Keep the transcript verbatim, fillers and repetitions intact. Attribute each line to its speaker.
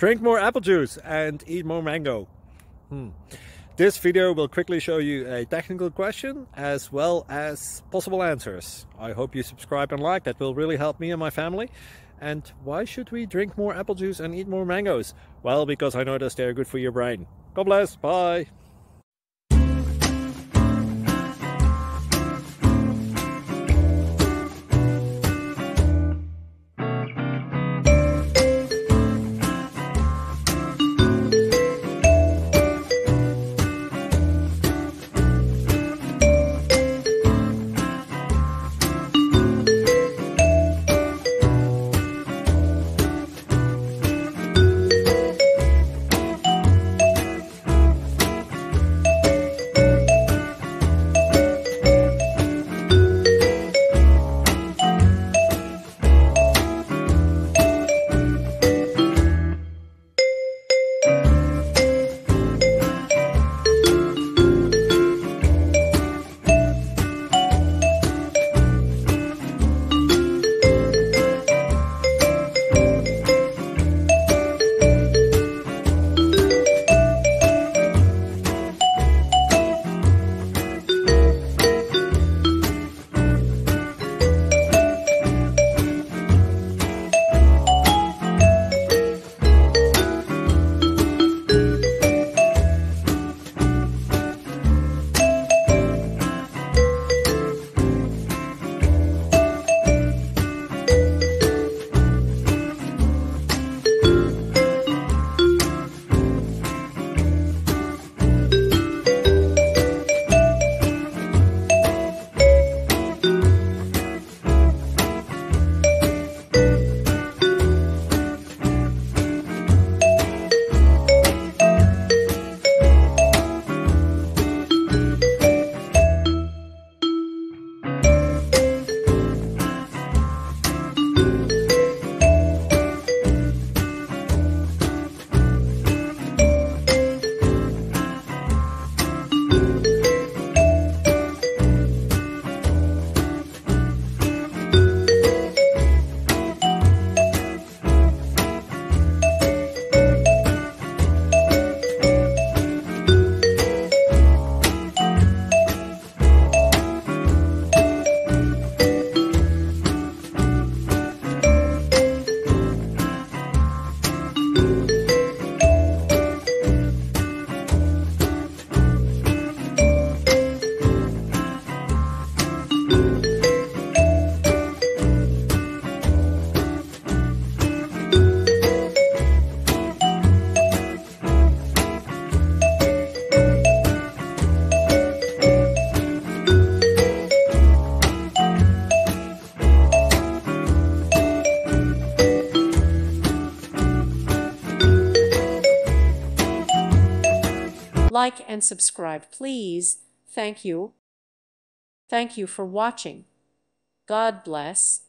Speaker 1: Drink more apple juice and eat more mango. Hmm. This video will quickly show you a technical question as well as possible answers. I hope you subscribe and like, that will really help me and my family. And why should we drink more apple juice and eat more mangoes? Well, because I noticed they're good for your brain. God bless, bye!
Speaker 2: Like and subscribe, please. Thank you. Thank you for watching. God bless.